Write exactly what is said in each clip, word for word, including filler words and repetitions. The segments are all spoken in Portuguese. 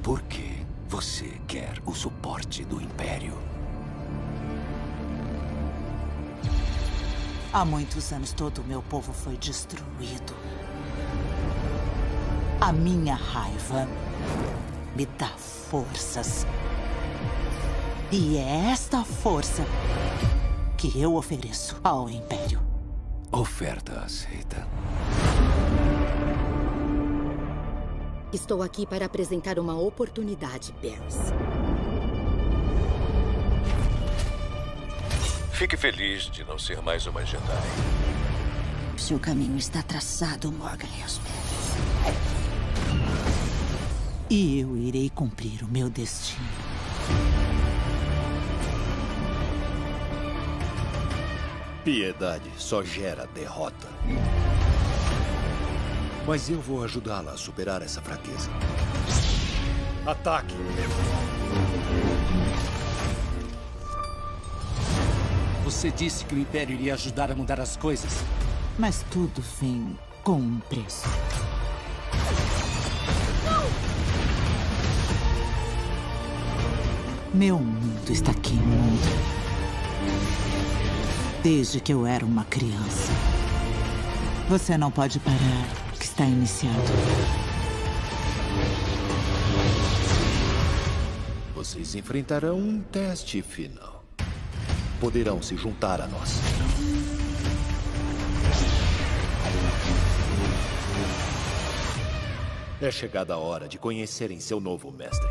Por que você quer o suporte do Império? Há muitos anos todo o meu povo foi destruído. A minha raiva me dá forças. E é esta força que eu ofereço ao Império. Oferta aceita. Estou aqui para apresentar uma oportunidade, Barriss. Fique feliz de não ser mais uma Jedi. Seu caminho está traçado, Morgan Elsbeth. E eu irei cumprir o meu destino. Piedade só gera derrota. Mas eu vou ajudá-la a superar essa fraqueza. Ataque! Você disse que o Império iria ajudar a mudar as coisas. Mas tudo vem com um preço. Meu mundo está aqui, mundo. Desde que eu era uma criança. Você não pode parar o que está iniciado. Vocês enfrentarão um teste final. Poderão se juntar a nós. É chegada a hora de conhecerem seu novo mestre.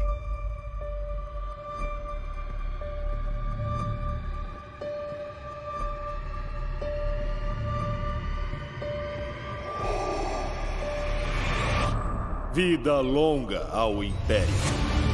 Vida longa ao Império.